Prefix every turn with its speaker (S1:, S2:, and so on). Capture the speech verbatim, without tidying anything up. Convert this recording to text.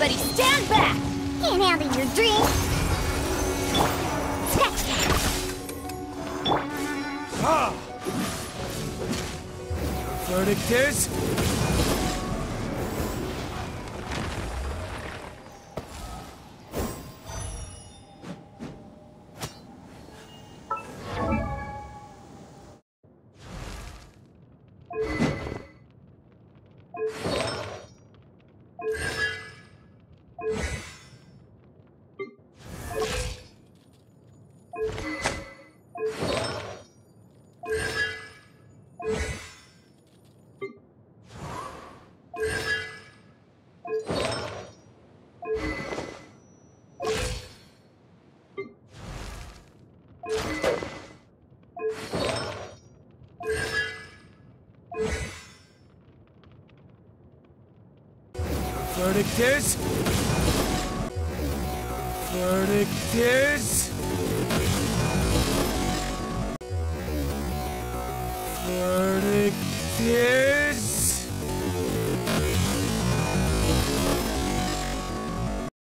S1: Everybody stand back!
S2: Can't handle your drink. Scratch that.
S3: Ah! Verdict is... Verdict is... Verdict is... Verdict is...